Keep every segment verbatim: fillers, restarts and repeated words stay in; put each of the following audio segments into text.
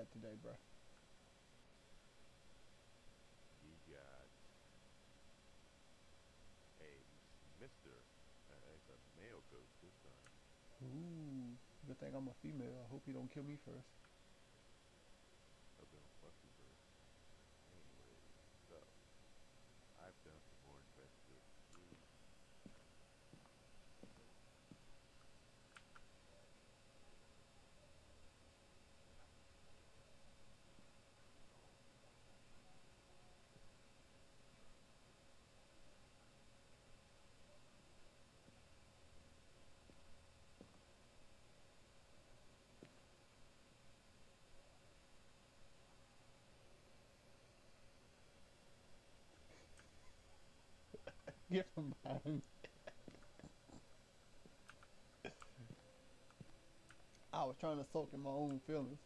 got today, bro? You got a Mister Uh, it's a male ghost this time. Ooh, good thing I'm a female. I hope he don't kill me first. Hope they don't fuck you first. Anyway, so I've done some more investigation. Get from behind me. I was trying to soak in my own feelings.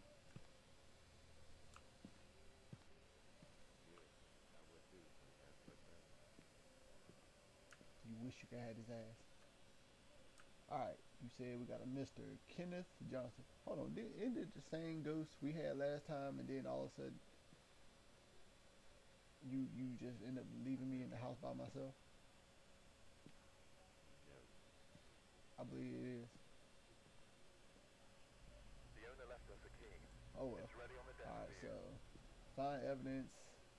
Yeah, I would too, but that's life happens. You wish you could have his ass. Alright, you said we got a Mister Kenneth Johnson. Hold on, did, isn't it the same ghost we had last time and then all of a sudden you you just end up leaving me in the house by myself? No. I believe it is. The owner left us a key. Oh well. It's ready on the desk Alright, for you. so find evidence.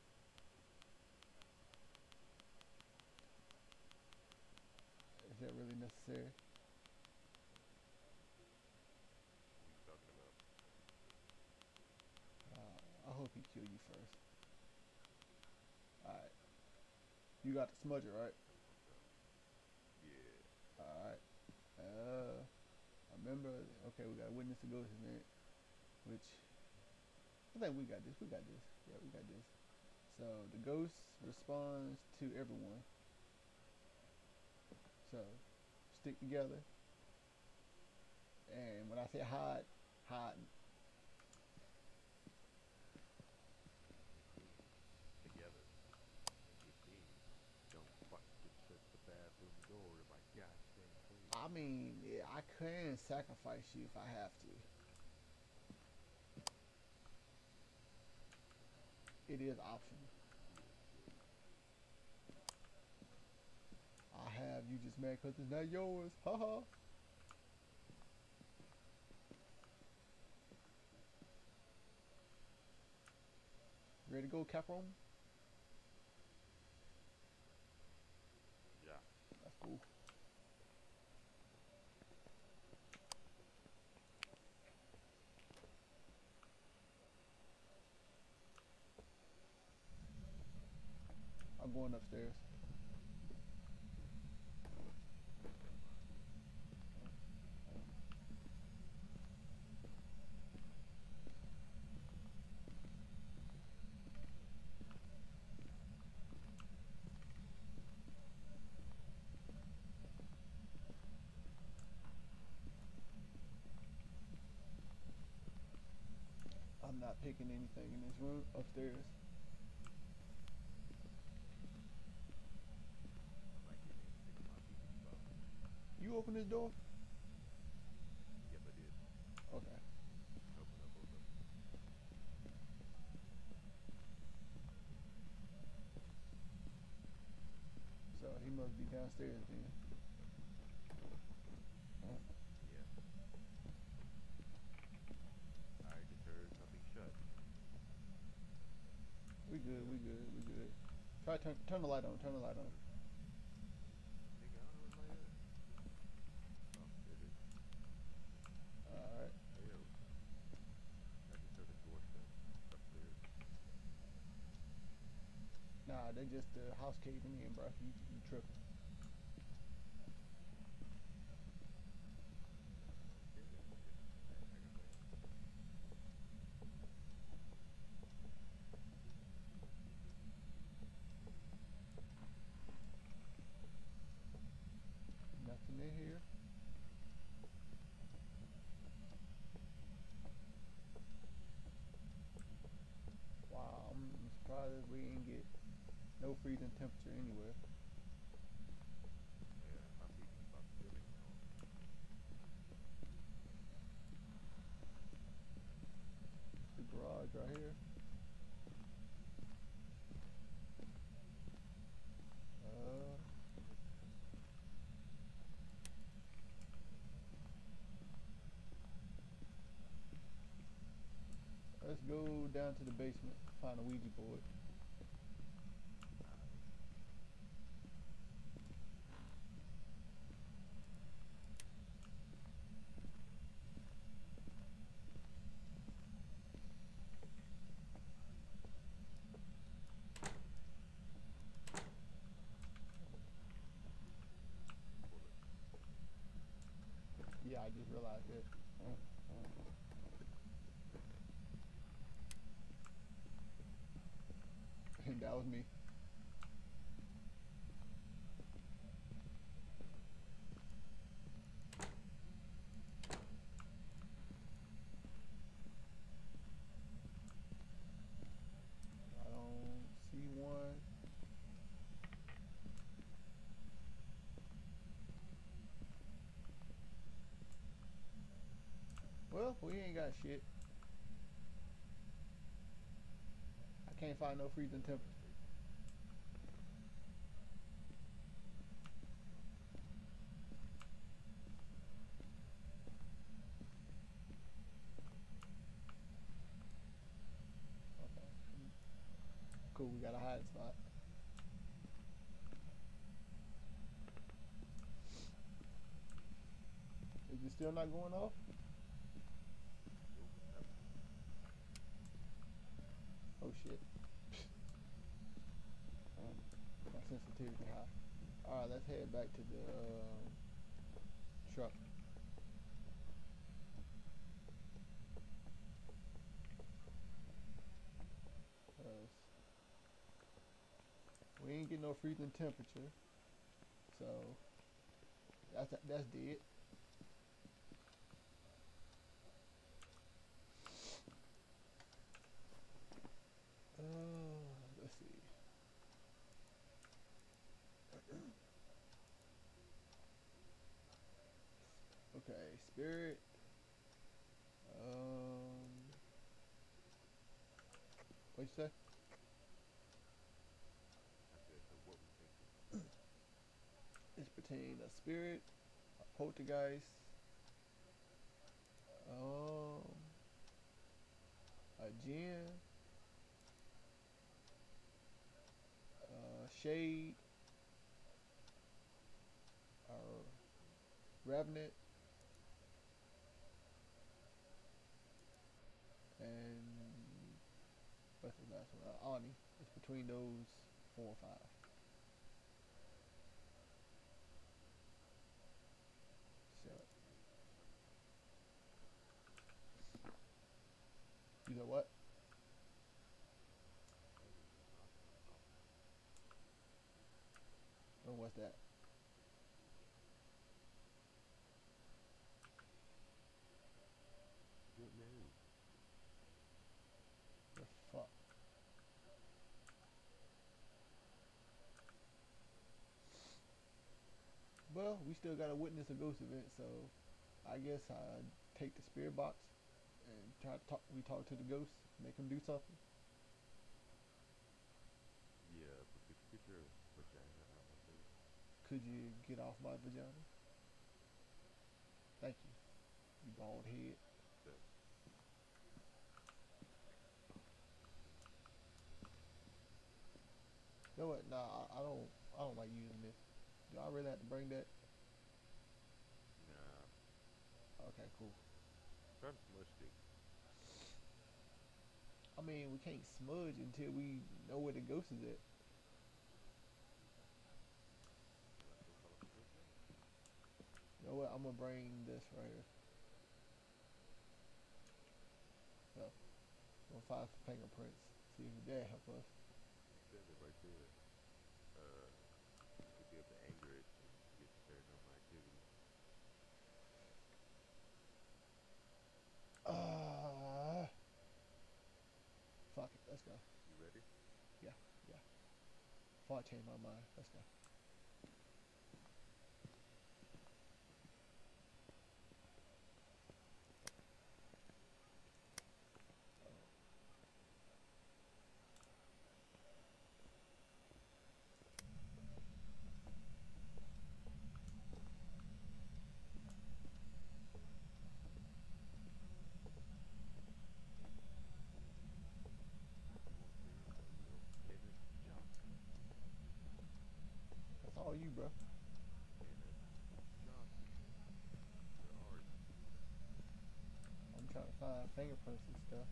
Is that really necessary? Who are you talking about? Uh, I hope he kill you first. Alright. You got the smudger, right? That's fucked up. Yeah. Alright. Uh, I remember. Okay, we got a witness to ghost event, which I think we got this. We got this. Yeah, we got this. So the ghost responds to everyone. So stick together. And when I say hide, hide. Which means together. Which means don't fucking shut the bathroom door in my goddamn face. I mean, yeah, I can sacrifice you if I have to. It is optional. Bullshit. I have you just mad because it's not yours. Haha. Ready to go, Capron? Yeah. That's cool. I'm going upstairs. Don't mind me. I'm not picking anything in this room upstairs. I might get anything in my peepity box. You open this door? Yes, I did. Okay. Open up both of them. So he must be downstairs then. Yes. I just heard something shut. We good, we good, we good. Try turn turn the light on, turn the light on. Nigga, I don't know where the light at. Oh, there it is. Alright. Hey, yo. I just heard a door shut upstairs. Nah, they just the uh, house caving in, bro. You, you tripping. Yeah, yeah, yeah. I, I got that. Nothing in here. Wow, I'm, I'm surprised we didn't get no freezing temperature anywhere. Yeah, my peepity box still ain't on. The down to the basement, find a Ouija board. Alright. Pull it. Yeah, I just realized it. That was me. I don't see one. Well, we ain't got shit. I can't find no freezing temperature. Okay. Cool, we got a hiding spot. Is it still not going off? Nope, nothing. Oh shit. Um, my sensitivity high. Alright, let's head back to the um, truck. Cause we ain't getting no freezing temperature. So that's that's dead. Uh, let's see. Okay, spirit. Um, what you say? I said, so what we thinking? It's between a spirit, a poltergeist, um, a djinn, uh, shade, or revenant, and what's the last one? Uh, Ani. It's between those four or five. So you know what? Hey, awesome, awesome. Oh, what's that? Good news. The fuck? Well, we still gotta witness a ghost event, so I guess I take the spirit box and try to talk. We talk to the ghost, make him do something. Yeah, but could you get your vagina out my face? Could you get off my vagina? Thank you, you bald head. That, You know what? Nah, I, I don't. I don't like using this. Do I really have to bring that? nah. Okay, cool. Try to smudge stick. I mean, we can't smudge until we know where the ghost is at. You might as well call up the ghost now. You know what? I'm gonna bring this right here. So, I'm gonna find some fingerprints. See if that help us. It says it right there. Uh, you could be able to anger it and get paranormal activity. Ah, uh, fuck it. Let's go. You ready? Yeah, yeah. Before I change my mind, let's go. bro. Kenneth Johnson. Where are you? I'm trying to find fingerprints and stuff.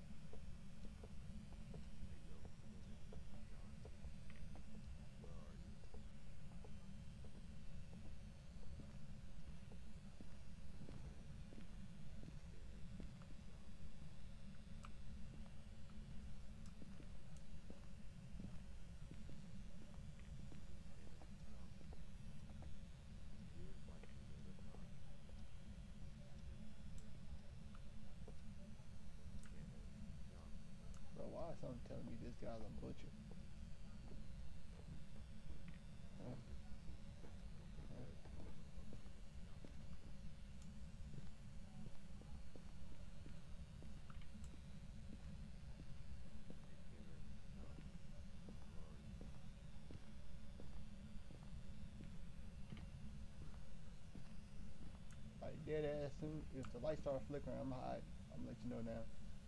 Hey yo, Kenneth Johnson. Where are you? Kenneth Johnson. Kenneth Johnson. Years like another time. Kenneth Johnson. Bro, why is someone telling me this guy's a butcher? Huh? Don't think Huh? that was about Kenneth Johnson. Hey, Kenneth Johnson. Where are you? Like dead ass soon. If the light start flickering, I'm hiding. I'm gonna let you know now.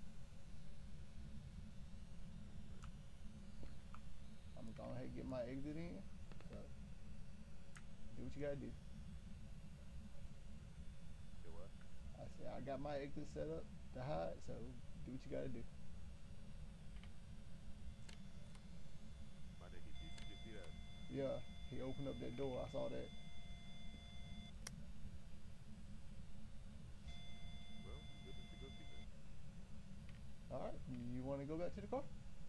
Okay. I'm gonna go ahead and get my exit in. So do what you gotta do. Say what? I said I got my exit set up to hide. So do what you gotta do. My nigga, did you just see that? Yeah, he opened up that door. I saw that. Well, good to go see then. All right, you want to go back to the car?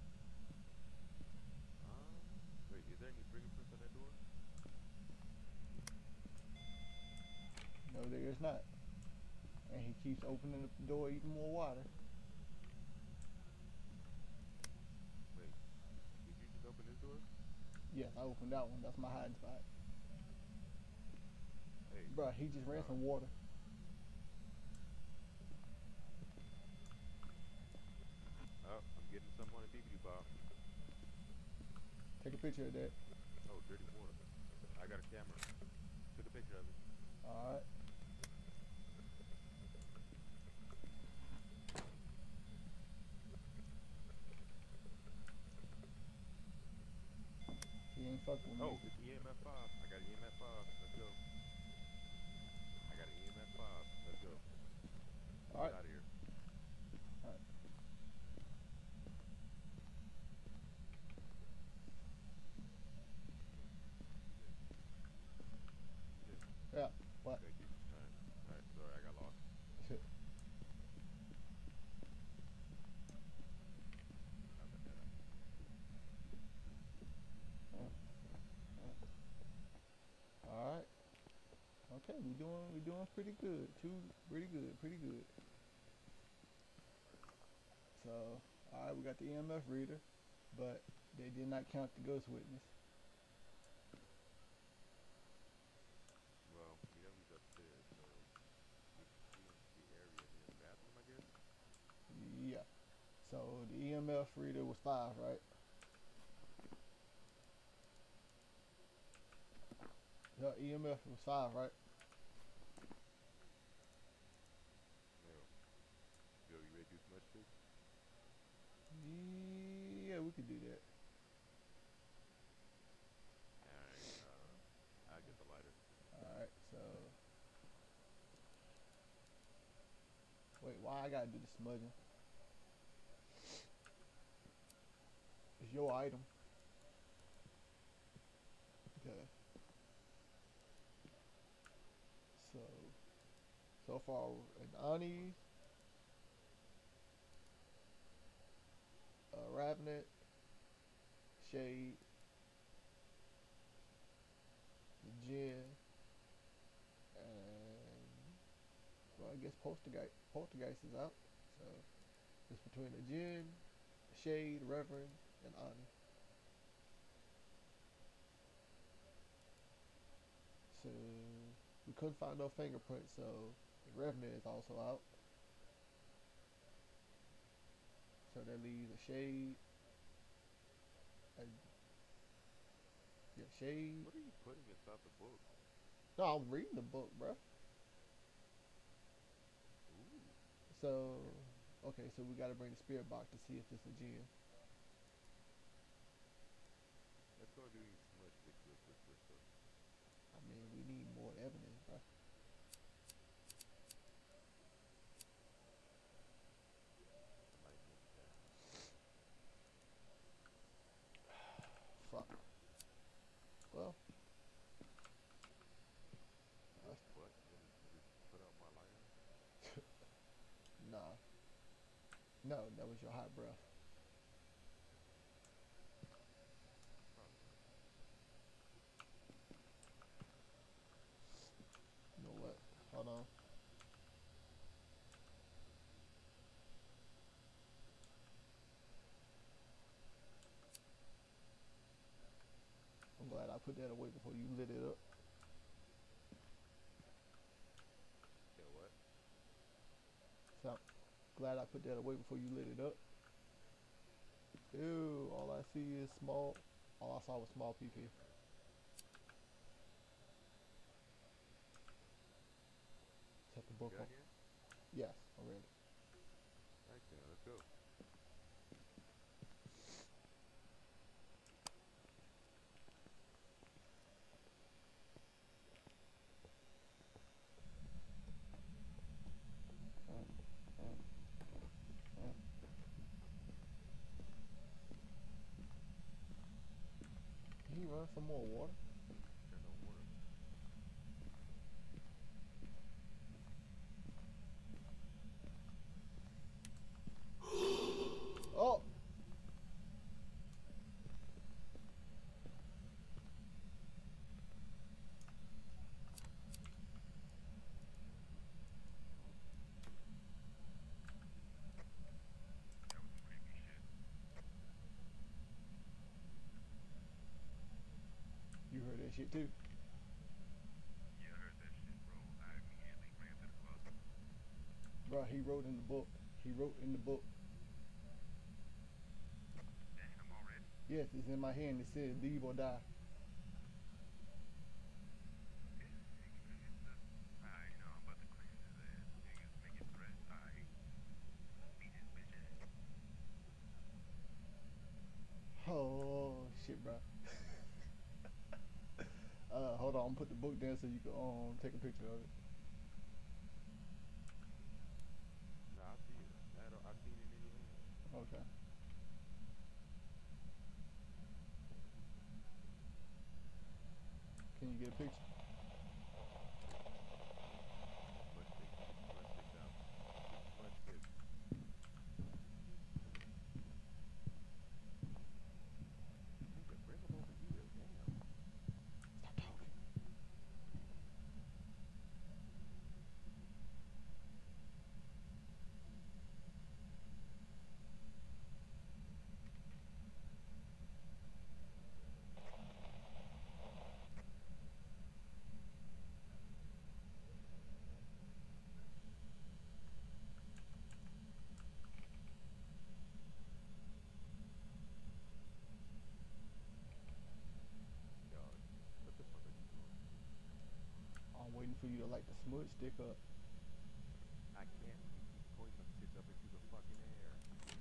Um, wait, is there any fingerprints on that door? No, there is not. And he keeps opening up the door even more wider. Wait, did you just open this door? Yes, I opened that one. That's my hiding spot. Hey, Bruh, he just ran uh, some water. oh, I'm getting some on a bippity bop. Take a picture of that. Oh, dirty water. I got a camera. Took a picture of it. All right. He ain't fucking with Oh, me. it's E M F five. I got an E M F five. Let's go. I got an E M F five. Let's go. Let's All get right. out of here. All right. You did. You did. You did. Yeah. What? Thank you. All right. All right. Sorry, I got lost. I'll cut that out. All right. Okay, we doing we doing pretty good. Two, pretty good, pretty good. So, all right, we got the E M F reader, but they did not count the ghost witness. Well, we know he's upstairs, so we can see into the area near the bathroom, I guess. Yeah. So the E M F reader was five, right? The E M F was five, right? No. Yo, you ready to do some much tricks? Yeah, we could do that. Alright, uh, I'll get the lighter. All right. So, wait, why I gotta do the smudging? It's your item. Okay. So, so far, an Ani, a Ravenet, Shade, the Jinn, and well, I guess Poltergeist. Poltergeist is out. So it's between the Jinn, Shade, Reverend, and Ani. So we couldn't find no fingerprints, so the Revenant is also out. So that leaves a Shade, a yeah, Shade. What are you putting inside the book? No, I'm reading the book, bruh. Ooh. So, okay, so we gotta bring the spirit box to see if it's a Jinn. Let's go do these smudge sticks real quick first, though. Man, we need more evidence, bro. Somebody moved that. Fuck. Well, What fuck? You just, you just put out my lighter? nah. No, that was your hot breath. Probably was. You know what? Hold on. I'm glad I put that away before you lit it up. Yeah, what? So I'm glad I put that away before you lit it up. Ew, all I see is small. All I saw was small P P. Set the You book got on. here? Yes, I'm ready. Right then, let's go. Can you run some more water? Turned on water. Oh! You heard that shit too. Bro, he wrote in the book. He wrote in the book. Yes, it's in my hand. It says leave or die. Oh shit, bro. Uh, hold on, put the book down so you can um take a picture of it. Nah, I see it. I, don't, I seen it in your hand. Okay. Can you get a picture? Get the smudge stick. Get the smudge sticks out. Get the smudge sticks. Nigga, bring them over here. Damn. Stop talking. Dog, what the fuck are you doing? I'm waiting for you to light the smudge stick up. I can't. You keep pointing them shits up into the fucking air.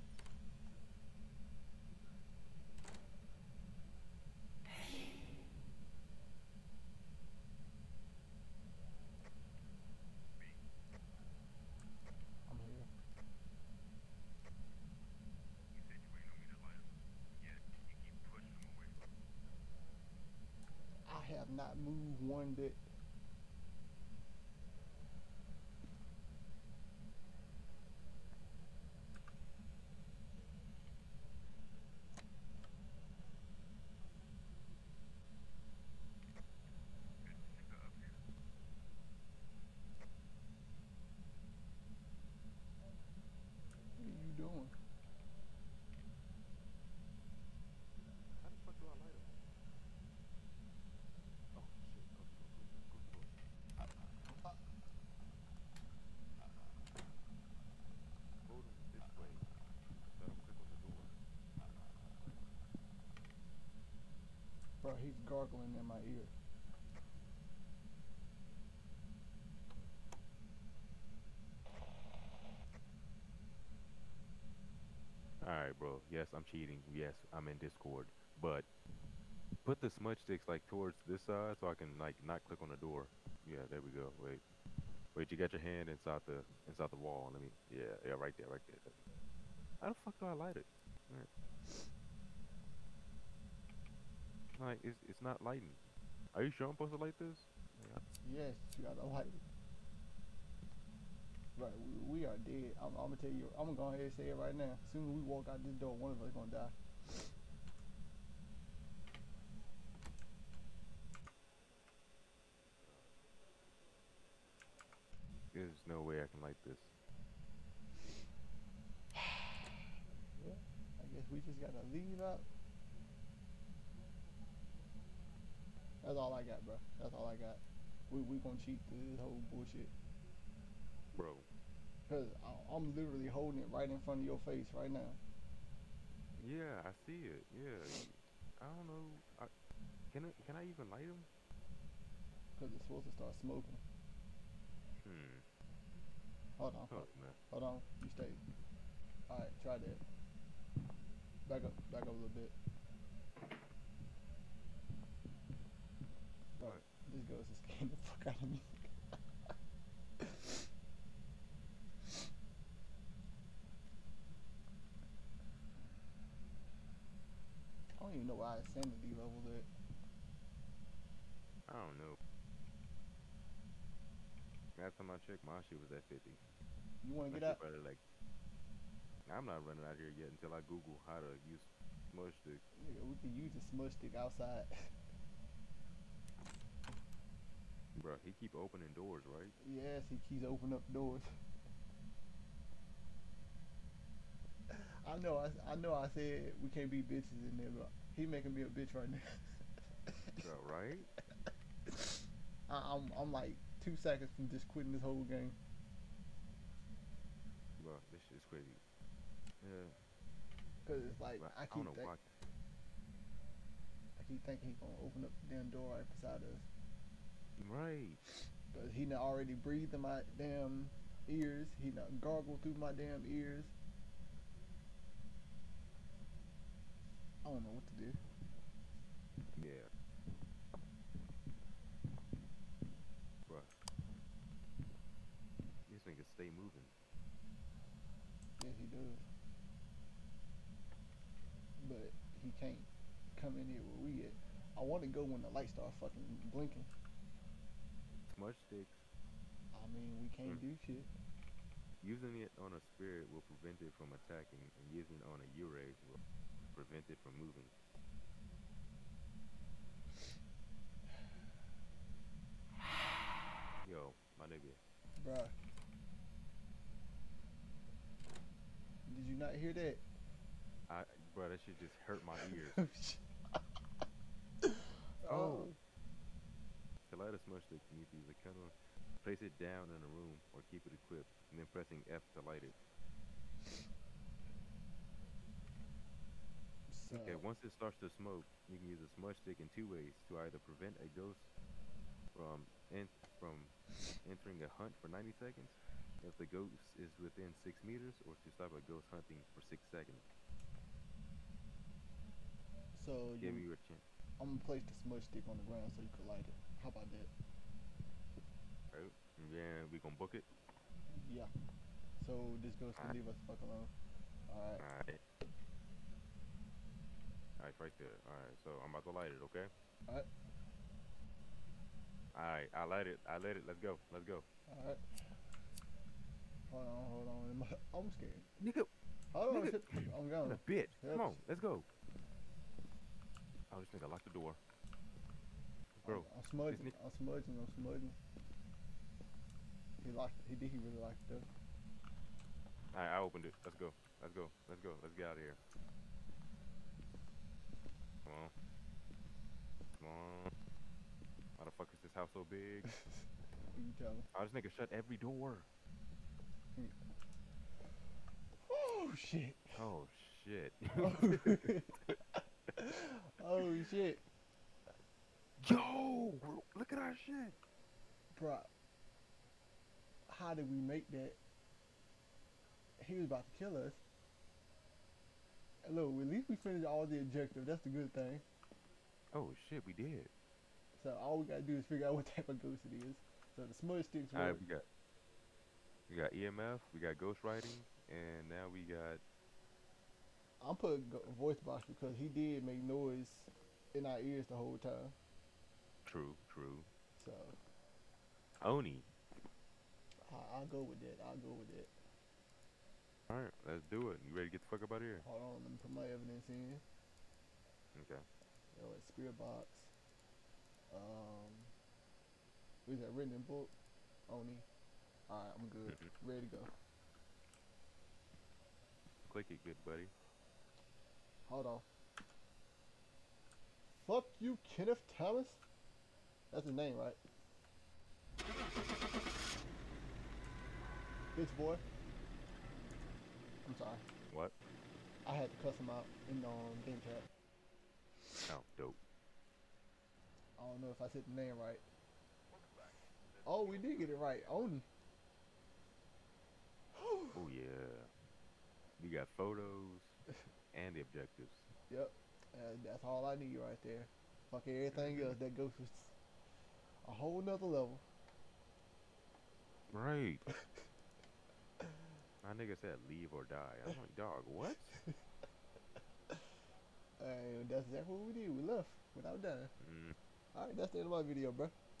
I'm here. I have not moved one bit. What are you doing? How the fuck do I light them? Oh shit. Close the door. Close the door. Close the door. Hold them this way. Let them click on the door. Bro, he's gargling in my ear. Alright, bro. Yes, I'm cheating. Yes, I'm in Discord. But Put the smudge sticks like towards this side so I can like not click on the door. Yeah, there we go. Wait, wait. You got your hand inside the inside the wall. Let me. Yeah, yeah, right there, right there. How the fuck do I light it? Alright. Like it's it's not lighting. Are you sure I'm supposed to light this? Yeah. Yes, you gotta light it. Right, we, we are dead. I'm, I'm gonna tell you. I'm gonna go ahead and say it right now. As soon as we walk out this door, one of us gonna die. There's no way I can light this. Yeah, I guess we just gotta leave out. That's all I got, bro. That's all I got. We we gonna cheat through this whole bullshit. Bro. Cause I, I'm literally holding it right in front of your face right now. Yeah, I see it. Yeah. You, I don't know. I, can it, can I even light them? Cause it's supposed to start smoking. Hmm. Hold on. Oh, Hold, man. hold on. You stay. All right, try that. Back up. Back up a little bit. Bro, What? this ghost is scaring the fuck out of me. I don't even know why it's sanity leveled it. I don't know. Last time I checked, my shit was at fifty. You wanna My get shit out? probably like. I'm not running out here yet until I Google how to use smudge stick. Nigga, we can use the smudge stick outside. Bro, he keep opening doors, right? Yes, he keeps opening up doors. I know, I, I know. I said we can't be bitches in there, but he making me a bitch right now. Bro, right? I, I'm, I'm like two seconds from just quitting this whole game. Bro, this shit's crazy. Yeah. Cause it's like Bro, I I keep don't know think, why. I keep thinking he's gonna open up the damn door right beside us. Right. Cause he done already breathed in my damn ears. He done gargled through my damn ears. I don't know what to do. Yeah. Bro. This nigga stay moving. Yes, he does. But he can't come in here where we at. I want to go when the lights start fucking blinking. Smudge sticks. I mean, we can't Mm. do shit. Using it on a spirit will prevent it from attacking, and using it on a urage will prevent it from moving. Yo, my nigga. Bruh. Did you not hear that? I, bro, that shit just hurt my ears. Oh. To light a smudge stick, you need to use a candle. Place it down in a room or keep it equipped, and then pressing F to light it. So, Okay, once it starts to smoke, you can use a smudge stick in two ways: to either prevent a ghost from en from entering a hunt for ninety seconds, if the ghost is within six meters, or to stop a ghost hunting for six seconds. so Give you, you a chance. I'm gonna place the smudge stick on the ground so you can light it. How about that? Right? And then we gonna book it. Yeah. So this ghost can Alright. leave us the fuck alone. Alright. Alright. Alright, right there. Alright, so I'm about to light it, okay? Alright. Alright, I light it. I let it. Let's go. Let's go. Alright. Hold on, hold on. I'm scared. Nigga, Hold on, Nigga. shit. I'm going. what a bitch. Come Yep. on, let's go. Oh, this nigga locked the door. Bro, I'm, I'm smudging. this ni- I'm smudging. I'm smudging. He locked. He did. He really locked it up. Alright, I opened it. Let's go. Let's go. Let's go. Let's get out of here. Come on. Come on. Why the fuck is this house so big? Who you telling? Oh, this nigga shut every door. Oh shit. Oh shit. Oh shit. Yo, bro, look at our shit. Bro, how did we make that? He was about to kill us. And look, at least we finished all the objectives. That's the good thing. Oh shit, we did. So all we gotta do is figure out what type of ghost it is. So the smudge sticks All right, work. we got we got E M F, we got ghost writing, and now we got I'm putting go- voice box because he did make noise in our ears the whole time. true, true. So Oni. I, I'll go with that. I'll go with that. All right, let's do it. You ready to get the fuck up out of here? Hold on, let me put my evidence in. Okay. Oh, it's spirit box. Um, what is that written in book? Oni. All right, I'm good. Mm-mm. Ready to go. Click it, good buddy. Hold on. Fuck you, Kenneth Thomas. That's his name, right? Bitch boy. I'm sorry. What? I had to cuss him out in um, game chat. Oh, dope. I don't know if I said the name right. Oh, we did get it right. Oni. Oh yeah. We got photos and the objectives. Yep. Uh, that's all I need right there. Fuck everything Mhm. else. That ghost was a whole nother level. Right. My nigga said leave or die. I'm like, dog, what? And that's exactly what we did. We left without dying. Mm. Alright, that's the end of my video, bro.